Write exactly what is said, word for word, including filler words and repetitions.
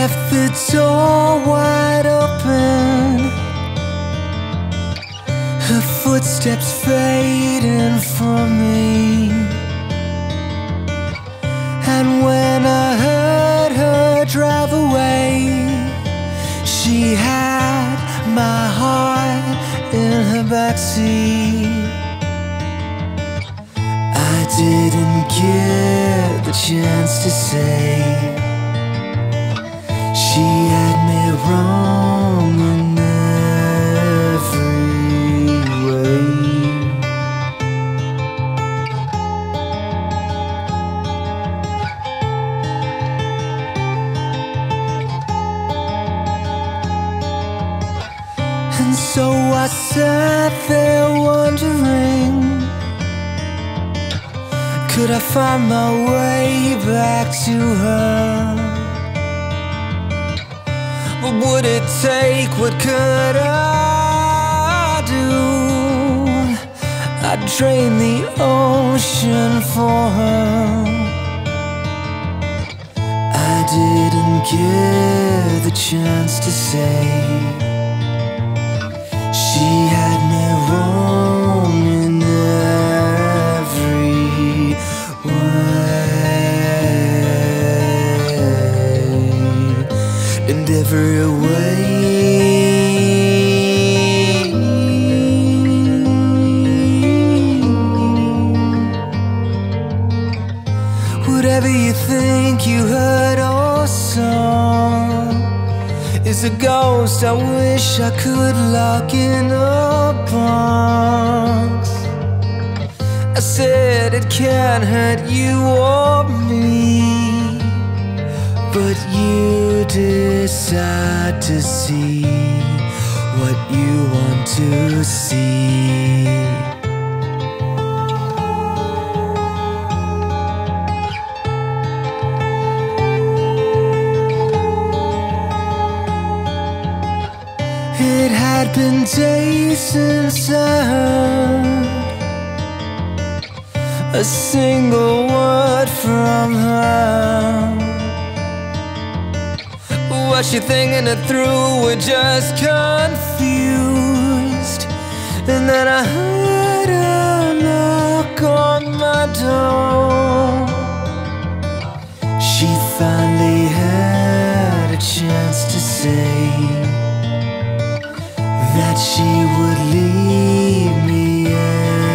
left the door wide open, her footsteps fading from me. And when I heard her drive away, she had my heart in her backseat. I didn't get the chance to say she had me wrong in every way. And so I sat there wondering, could I find my way back to her? What would it take? What could I do? I'd drain the ocean for her. I didn't get the chance to say she had me wrong in every way, in every way. Whatever you think you heard or saw is a ghost I wish I could lock in a box. I said it can't hurt you or me, but you decide to see what you want to see. It had been days since I heard a single word from her. Was she thinking it through? We're just confused. And then I heard a knock on my door. She finally had a chance to say that she would leave me